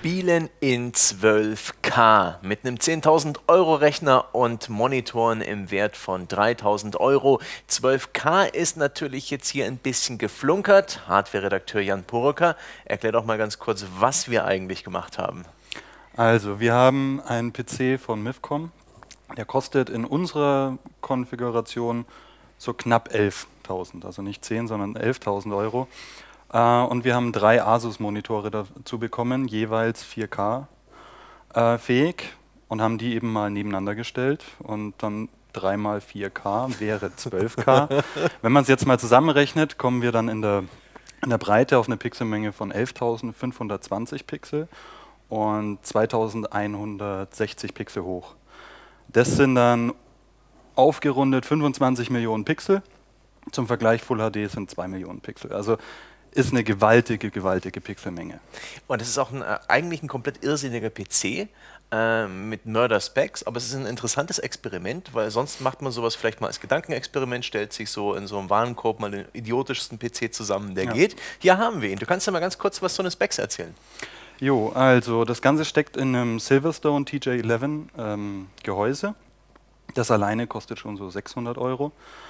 Spielen in 12K mit einem 10.000 € Rechner und Monitoren im Wert von 3.000 €. 12K ist natürlich jetzt hier ein bisschen geflunkert. Hardware-Redakteur Jan Purocker, erklär doch mal ganz kurz, was wir eigentlich gemacht haben. Also, wir haben einen PC von MIFCOM, der kostet in unserer Konfiguration so knapp 11.000, also nicht 10, sondern 11.000 €. Und wir haben 3 Asus-Monitore dazu bekommen, jeweils 4K fähig, und haben die eben mal nebeneinander gestellt, und dann 3 mal 4K wäre 12K. Wenn man es jetzt mal zusammenrechnet, kommen wir dann in der Breite auf eine Pixelmenge von 11.520 Pixel und 2.160 Pixel hoch. Das sind dann aufgerundet 25 Millionen Pixel. Zum Vergleich, Full HD sind 2 Millionen Pixel. Also ist eine gewaltige Pixelmenge. Und es ist auch eigentlich ein komplett irrsinniger PC mit Mörder-Specs, aber es ist ein interessantes Experiment, weil sonst macht man sowas vielleicht mal als Gedankenexperiment, stellt sich so in so einem Warenkorb mal den idiotischsten PC zusammen, der geht. Hier haben wir ihn. Du kannst ja mal ganz kurz was zu den Specs erzählen. Jo, also das Ganze steckt in einem Silverstone TJ11 Gehäuse. Das alleine kostet schon so 600 €.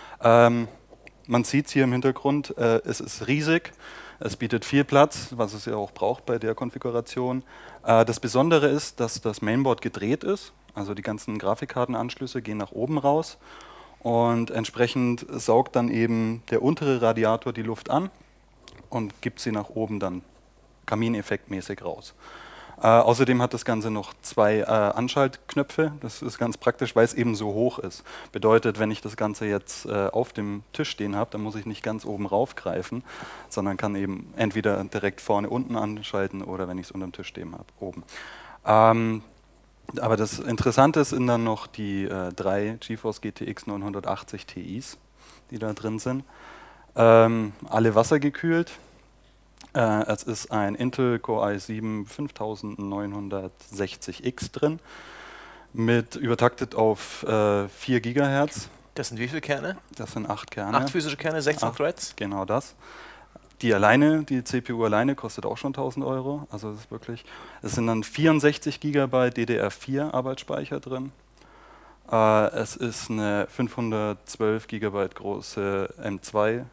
Man sieht es hier im Hintergrund, es ist riesig, es bietet viel Platz, was es ja auch braucht bei der Konfiguration. Das Besondere ist, dass das Mainboard gedreht ist, also die ganzen Grafikkartenanschlüsse gehen nach oben raus, und entsprechend saugt dann eben der untere Radiator die Luft an und gibt sie nach oben dann kamineffektmäßig raus. Außerdem hat das Ganze noch 2 Anschaltknöpfe. Das ist ganz praktisch, weil es eben so hoch ist. Bedeutet, wenn ich das Ganze jetzt auf dem Tisch stehen habe, dann muss ich nicht ganz oben raufgreifen, sondern kann eben entweder direkt vorne unten anschalten oder, wenn ich es unter dem Tisch stehen habe, oben. Aber das Interessante sind dann noch die 3 GeForce GTX 980 Ti's, die da drin sind. Alle wassergekühlt. Es ist ein Intel Core i7 5960X drin, mit übertaktet auf 4 GHz. Das sind wie viele Kerne? Das sind 8 Kerne. 8 physische Kerne, 16 Threads? Genau das. Die CPU alleine kostet auch schon 1.000 €. Also das ist wirklich. Es sind dann 64 GB DDR4 Arbeitsspeicher drin. Es ist eine 512 GB große M2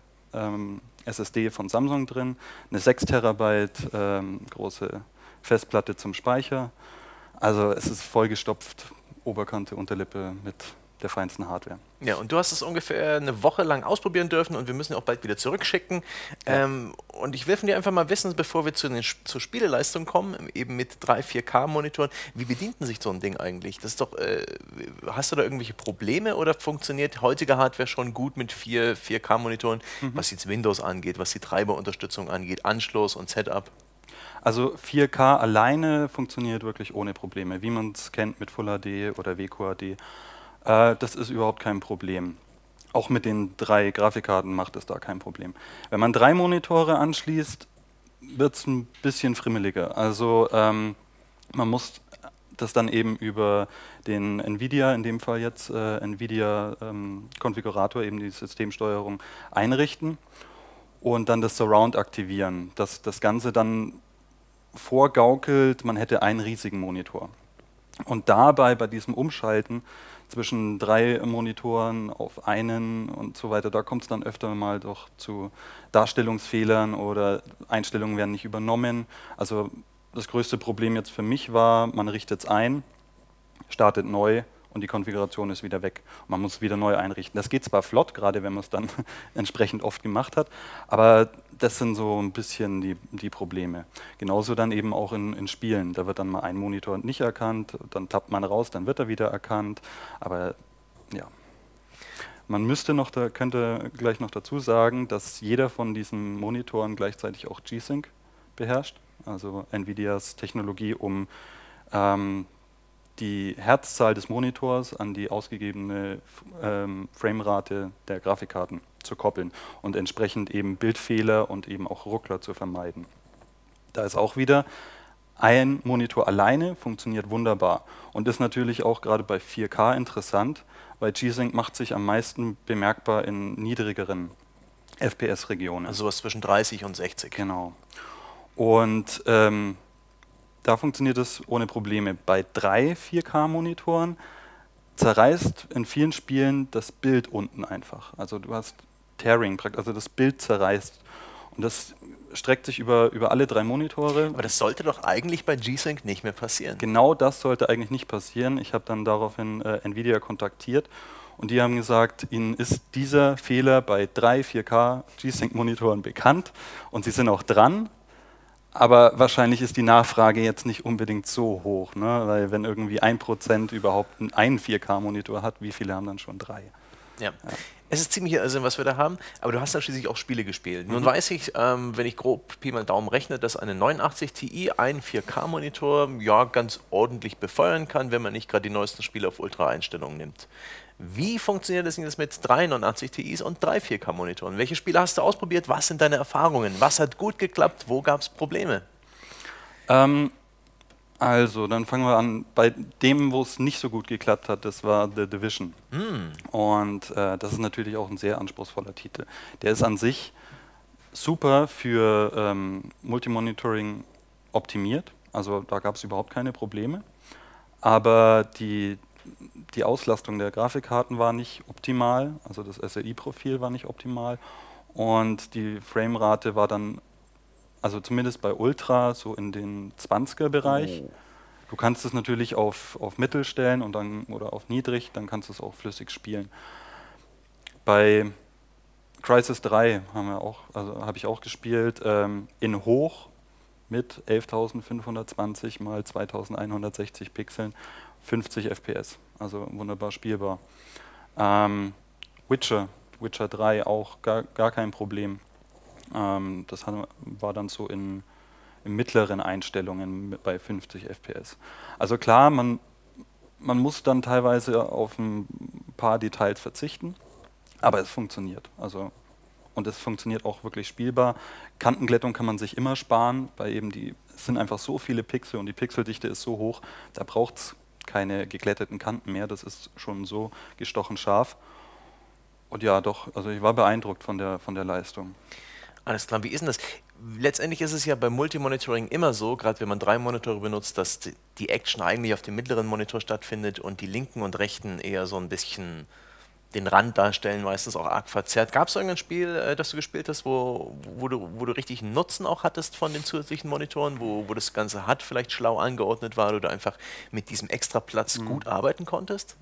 SSD von Samsung drin, eine 6 Terabyte große Festplatte zum Speicher. Also es ist vollgestopft, Oberkante, Unterlippe mit der feinsten Hardware. Ja, und du hast es ungefähr eine Woche lang ausprobieren dürfen, und wir müssen ihn auch bald wieder zurückschicken. Ja. Und ich will von dir einfach mal wissen, bevor wir zur Spieleleistung kommen, eben mit 3 4K-Monitoren, wie bedient sich so ein Ding eigentlich? Das ist doch, hast du da irgendwelche Probleme, oder funktioniert heutige Hardware schon gut mit 4K-Monitoren, was jetzt Windows angeht, was die Treiberunterstützung angeht, Anschluss und Setup? Also 4K alleine funktioniert wirklich ohne Probleme, wie man es kennt mit Full HD oder WQHD. Das ist überhaupt kein Problem. Auch mit den 3 Grafikkarten macht es da kein Problem. Wenn man 3 Monitore anschließt, wird es ein bisschen friemeliger. Also man muss das dann eben über den NVIDIA, in dem Fall jetzt NVIDIA Konfigurator, eben die Systemsteuerung, einrichten und dann das Surround aktivieren, dass das Ganze dann vorgaukelt, man hätte einen riesigen Monitor. Und dabei, bei diesem Umschalten zwischen 3 Monitoren auf einen und so weiter, da kommt es dann öfter mal doch zu Darstellungsfehlern oder Einstellungen werden nicht übernommen. Also das größte Problem jetzt für mich war, man richtet es ein, startet neu und die Konfiguration ist wieder weg. Man muss es wieder neu einrichten. Das geht zwar flott, gerade wenn man es dann entsprechend oft gemacht hat, aber das sind so ein bisschen die Probleme. Genauso dann eben auch in Spielen. Da wird dann mal ein Monitor nicht erkannt, dann tappt man raus, dann wird er wieder erkannt. Aber ja, man könnte gleich noch dazu sagen, dass jeder von diesen Monitoren gleichzeitig auch G-Sync beherrscht, also NVIDIAs Technologie, um die Herzzahl des Monitors an die ausgegebene Framerate der Grafikkarten zu koppeln und entsprechend eben Bildfehler und eben auch Ruckler zu vermeiden. Da ist auch wieder, ein Monitor alleine funktioniert wunderbar und ist natürlich auch gerade bei 4K interessant, weil G-Sync macht sich am meisten bemerkbar in niedrigeren FPS-Regionen. Also was zwischen 30 und 60. Genau. Und Da funktioniert es ohne Probleme. Bei 3 4K-Monitoren zerreißt in vielen Spielen das Bild unten einfach. Also du hast Tearing, also das Bild zerreißt. Und das streckt sich über alle 3 Monitore. Aber das sollte doch eigentlich bei G-Sync nicht mehr passieren. Genau das sollte eigentlich nicht passieren. Ich habe dann daraufhin Nvidia kontaktiert und die haben gesagt, ihnen ist dieser Fehler bei 3 4K G-Sync-Monitoren bekannt und sie sind auch dran. Aber wahrscheinlich ist die Nachfrage jetzt nicht unbedingt so hoch, ne? Weil wenn irgendwie 1% überhaupt einen 4K-Monitor hat, wie viele haben dann schon 3? Ja. Es ist ziemlich Irrsinn, was wir da haben, aber du hast dann schließlich auch Spiele gespielt. Nun weiß ich, wenn ich grob Pi mal Daumen rechne, dass eine 89 Ti einen 4K-Monitor ja ganz ordentlich befeuern kann, wenn man nicht gerade die neuesten Spiele auf Ultra-Einstellungen nimmt. Wie funktioniert das denn jetzt mit 3 89 Ti's und 3 4K-Monitoren? Welche Spiele hast du ausprobiert? Was sind deine Erfahrungen? Was hat gut geklappt? Wo gab es Probleme? Also, dann fangen wir an bei dem, wo es nicht so gut geklappt hat, das war The Division. Und das ist natürlich auch ein sehr anspruchsvoller Titel. Der ist an sich super für Multimonitoring optimiert, also da gab es überhaupt keine Probleme. Aber die Auslastung der Grafikkarten war nicht optimal, also das SLI-Profil war nicht optimal und die Framerate war dann, also zumindest bei Ultra, so in den 20er-Bereich. Oh. Du kannst es natürlich auf Mittel stellen und dann, oder auf niedrig, dann kannst du es auch flüssig spielen. Bei Crysis 3 habe ich auch gespielt, in hoch mit 11.520 mal 2.160 Pixeln, 50 FPS, also wunderbar spielbar. Witcher 3 auch gar kein Problem. Das war dann so in mittleren Einstellungen bei 50 FPS. Also klar, man muss dann teilweise auf ein paar Details verzichten, aber es funktioniert. Und es funktioniert auch wirklich spielbar. Kantenglättung kann man sich immer sparen, weil eben es sind einfach so viele Pixel und die Pixeldichte ist so hoch, da braucht es keine geglätteten Kanten mehr, das ist schon so gestochen scharf. Und ja, doch, also ich war beeindruckt von der Leistung. Alles klar, wie ist denn das? Letztendlich ist es ja beim Multimonitoring immer so, gerade wenn man 3 Monitore benutzt, dass die Action eigentlich auf dem mittleren Monitor stattfindet und die linken und rechten eher so ein bisschen den Rand darstellen, meistens auch arg verzerrt. Gab es irgendein Spiel, das du gespielt hast, wo du richtig einen Nutzen auch hattest von den zusätzlichen Monitoren, wo das Ganze vielleicht schlau angeordnet war oder du einfach mit diesem extra Platz gut arbeiten konntest?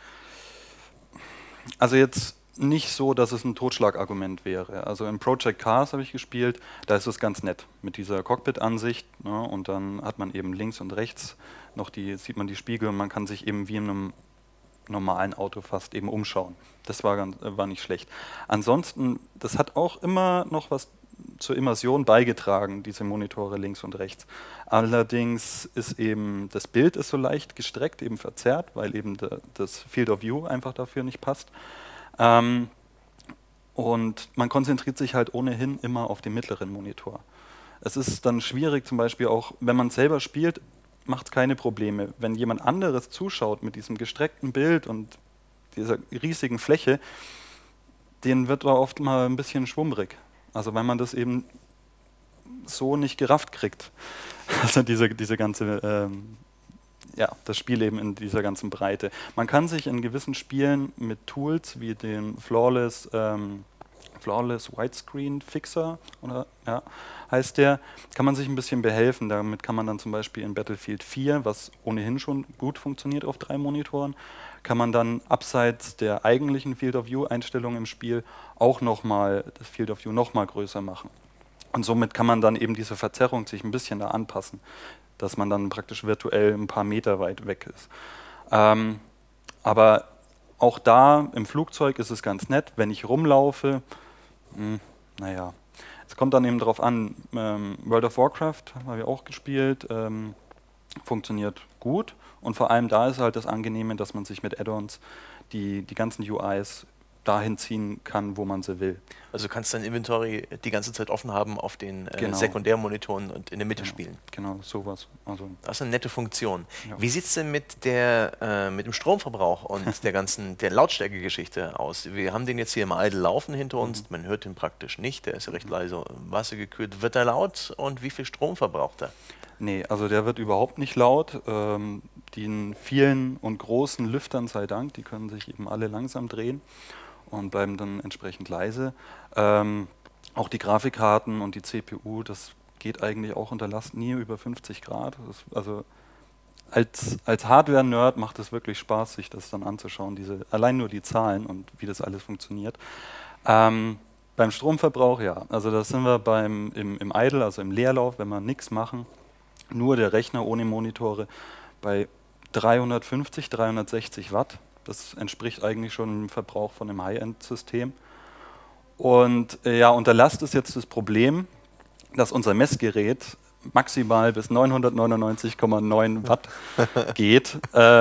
Also jetzt nicht so, dass es ein Totschlagargument wäre. Also in Project Cars habe ich gespielt, da ist es ganz nett mit dieser Cockpit-Ansicht, ne, und dann hat man eben links und rechts noch sieht man die Spiegel und man kann sich eben wie in einem normalen Auto fast eben umschauen. Das war nicht schlecht. Ansonsten, das hat auch immer noch was zur Immersion beigetragen, diese Monitore links und rechts. Allerdings ist eben das Bild ist so leicht gestreckt, eben verzerrt, weil eben das Field of View einfach dafür nicht passt. Und man konzentriert sich halt ohnehin immer auf den mittleren Monitor. Es ist dann schwierig, zum Beispiel auch, wenn man selber spielt, macht es keine Probleme. Wenn jemand anderes zuschaut mit diesem gestreckten Bild und dieser riesigen Fläche, denen wird da oft mal ein bisschen schwummrig. Also weil man das eben so nicht gerafft kriegt. Also diese ganze, das Spiel eben in dieser ganzen Breite. Man kann sich in gewissen Spielen mit Tools wie den Flawless Widescreen Fixer, oder heißt der, kann man sich ein bisschen behelfen. Damit kann man dann zum Beispiel in Battlefield 4, was ohnehin schon gut funktioniert auf 3 Monitoren, kann man dann abseits der eigentlichen Field of View Einstellung im Spiel auch nochmal das Field of View nochmal größer machen. Und somit kann man dann eben diese Verzerrung sich ein bisschen da anpassen, dass man dann praktisch virtuell ein paar Meter weit weg ist. Aber auch da im Flugzeug ist es ganz nett, wenn ich rumlaufe, es kommt dann eben darauf an, World of Warcraft habe ich auch gespielt, funktioniert gut und vor allem da ist halt das Angenehme, dass man sich mit Add-ons die ganzen UIs dahin ziehen kann, wo man sie will. Also du kannst dein Inventory die ganze Zeit offen haben auf den Sekundärmonitoren und in der Mitte spielen. Genau, sowas. Also das ist eine nette Funktion. Ja. Wie sieht es denn mit dem Stromverbrauch und der Lautstärkegeschichte aus? Wir haben den jetzt hier im Idle laufen hinter uns, man hört den praktisch nicht, der ist ja recht leise wassergekühlt. Wird er laut und wie viel Strom verbraucht er? Nee, also der wird überhaupt nicht laut. Den vielen und großen Lüftern sei Dank, die können sich eben alle langsam drehen und bleiben dann entsprechend leise. Auch die Grafikkarten und die CPU, das geht eigentlich auch unter Last nie über 50 Grad. Also als Hardware-Nerd macht es wirklich Spaß, sich das dann anzuschauen, allein nur die Zahlen und wie das alles funktioniert. Beim Stromverbrauch, ja, also da sind wir im Idle, also im Leerlauf, wenn wir nichts machen, nur der Rechner ohne Monitore bei 350, 360 Watt. Das entspricht eigentlich schon dem Verbrauch von einem High-End-System. Und ja, unter Last ist jetzt das Problem, dass unser Messgerät maximal bis 999,9 Watt geht.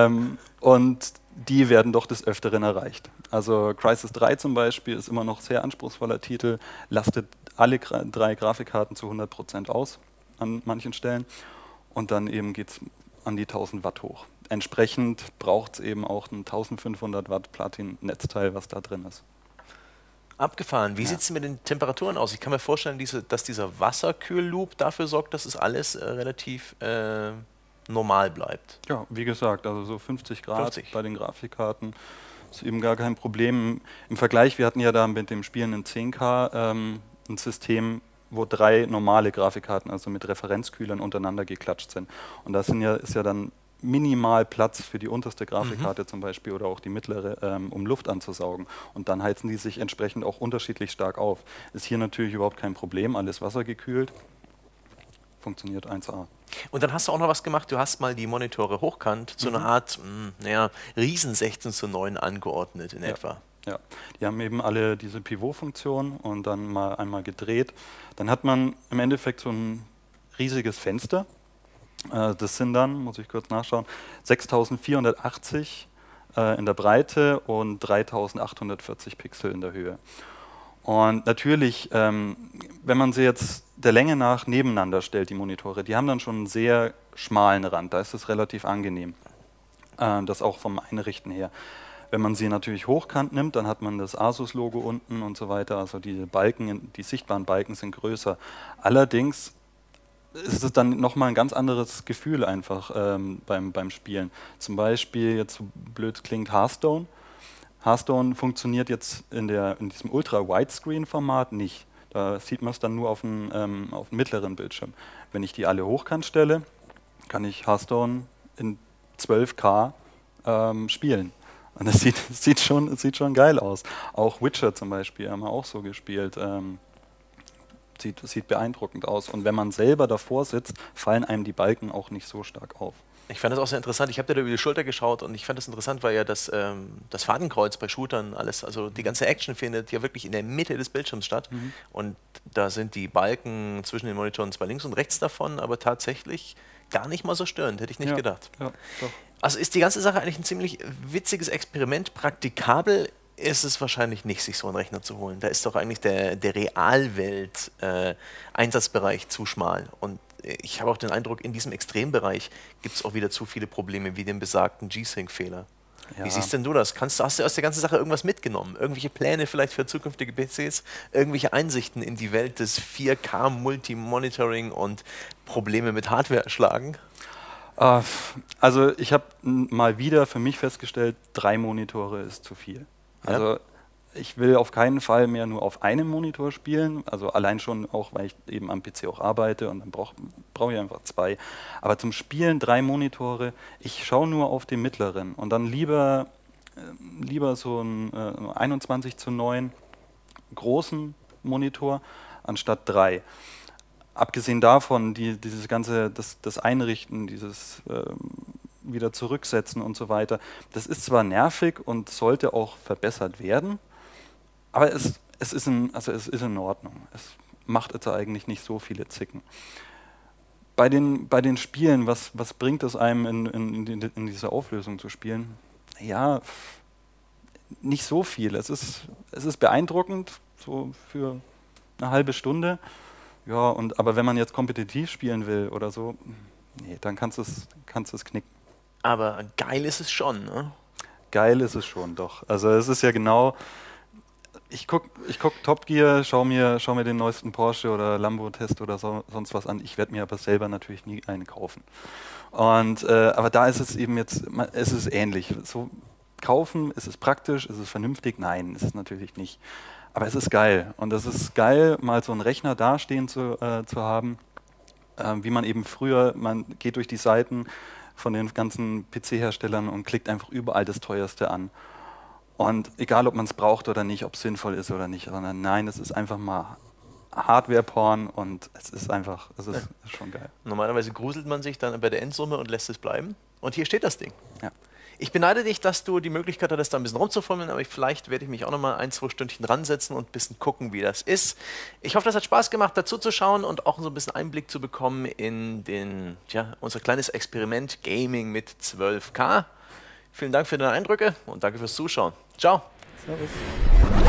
Und die werden doch des Öfteren erreicht. Also Crysis 3 zum Beispiel ist immer noch ein sehr anspruchsvoller Titel, lastet alle drei Grafikkarten zu 100% aus an manchen Stellen. Und dann eben geht es an die 1000 Watt hoch. Entsprechend braucht es eben auch ein 1500 Watt Platin-Netzteil, was da drin ist. Abgefahren. Wie sieht es mit den Temperaturen aus? Ich kann mir vorstellen, dass dieser Wasserkühlloop dafür sorgt, dass es alles relativ normal bleibt. Ja, wie gesagt, also so 50 Grad 50. Bei den Grafikkarten ist eben gar kein Problem. Im Vergleich, wir hatten ja da mit dem Spielen in 10K ein System, wo 3 normale Grafikkarten, also mit Referenzkühlern untereinander geklatscht sind. Und da ist ja dann minimal Platz für die unterste Grafikkarte zum Beispiel oder auch die mittlere, um Luft anzusaugen. Und dann heizen die sich entsprechend auch unterschiedlich stark auf. Ist hier natürlich überhaupt kein Problem, alles wassergekühlt. Funktioniert 1A. Und dann hast du auch noch was gemacht, du hast mal die Monitore hochkant zu einer Art Riesen 16:9 angeordnet in etwa. Ja, die haben eben alle diese Pivot-Funktion und dann mal einmal gedreht. Dann hat man im Endeffekt so ein riesiges Fenster. Das sind dann, muss ich kurz nachschauen, 6480 in der Breite und 3840 Pixel in der Höhe. Und natürlich, wenn man sie jetzt der Länge nach nebeneinander stellt, die Monitore, die haben dann schon einen sehr schmalen Rand. Da ist es relativ angenehm, das auch vom Einrichten her. Wenn man sie natürlich hochkant nimmt, dann hat man das Asus-Logo unten und so weiter. Also die Balken, die sichtbaren Balken sind größer. Allerdings ist es dann nochmal ein ganz anderes Gefühl einfach beim Spielen. Zum Beispiel, jetzt so blöd klingt, Hearthstone. Hearthstone funktioniert jetzt in diesem Ultra-Widescreen-Format nicht. Da sieht man es dann nur auf dem mittleren Bildschirm. Wenn ich die alle hochkant stelle, kann ich Hearthstone in 12K spielen. Und das sieht schon geil aus. Auch Witcher zum Beispiel haben wir auch so gespielt. Sieht beeindruckend aus. Und wenn man selber davor sitzt, fallen einem die Balken auch nicht so stark auf. Ich fand das auch sehr interessant. Ich habe dir da über die Schulter geschaut und ich fand das interessant, weil ja das Fadenkreuz bei Shootern alles, also die ganze Action findet ja wirklich in der Mitte des Bildschirms statt. Und da sind die Balken zwischen den Monitoren zwar links und rechts davon, aber tatsächlich gar nicht mal so störend, hätte ich nicht gedacht. Ja, doch. Also ist die ganze Sache eigentlich ein ziemlich witziges Experiment. Praktikabel ist es wahrscheinlich nicht, sich so einen Rechner zu holen. Da ist doch eigentlich der Realwelt Einsatzbereich zu schmal. Und ich habe auch den Eindruck, in diesem Extrembereich gibt es auch wieder zu viele Probleme wie den besagten G-Sync-Fehler. Ja. Wie siehst denn du das? Hast du aus der ganzen Sache irgendwas mitgenommen? Irgendwelche Pläne vielleicht für zukünftige PCs? Irgendwelche Einsichten in die Welt des 4K-Multimonitoring und Probleme mit Hardware erschlagen? Also ich habe mal wieder für mich festgestellt, 3 Monitore ist zu viel. Also ich will auf keinen Fall mehr nur auf einem Monitor spielen, also allein schon auch, weil ich eben am PC auch arbeite und dann brauche ich einfach 2. Aber zum Spielen 3 Monitore, ich schaue nur auf den mittleren und dann lieber so ein 21:9 großen Monitor anstatt 3. Abgesehen davon, dieses ganze, das Einrichten, dieses wieder zurücksetzen und so weiter, das ist zwar nervig und sollte auch verbessert werden, aber es ist in Ordnung. Es macht jetzt eigentlich nicht so viele Zicken. Bei den Spielen, was bringt es einem in dieser Auflösung zu spielen? Ja, nicht so viel. Es ist beeindruckend, so für eine halbe Stunde. Ja, aber wenn man jetzt kompetitiv spielen will oder so, nee, dann kannst du es knicken. Aber geil ist es schon, ne? Geil ist es schon, doch. Also es ist ja genau, Ich guck Top Gear, schau mir den neuesten Porsche oder Lambo-Test oder sonst was an. Ich werde mir aber selber natürlich nie einen kaufen. Und aber da ist es eben jetzt, es ist ähnlich. So kaufen, ist es praktisch, ist es vernünftig? Nein, ist es natürlich nicht. Aber es ist geil. Und es ist geil, mal so einen Rechner dastehen zu haben, wie man eben früher, man geht durch die Seiten von den ganzen PC-Herstellern und klickt einfach überall das Teuerste an. Und egal, ob man es braucht oder nicht, ob es sinnvoll ist oder nicht, sondern nein, es ist einfach mal Hardware-Porn und es ist einfach, ist schon geil. Normalerweise gruselt man sich dann bei der Endsumme und lässt es bleiben. Und hier steht das Ding. Ja. Ich beneide dich, dass du die Möglichkeit hattest, da ein bisschen rumzufummeln, aber vielleicht werde ich mich auch noch mal 1, 2 Stündchen dran setzen und ein bisschen gucken, wie das ist. Ich hoffe, das hat Spaß gemacht, dazu zu schauen und auch so ein bisschen Einblick zu bekommen in unser kleines Experiment Gaming mit 12K. Vielen Dank für deine Eindrücke und danke fürs Zuschauen. Ciao. Servus.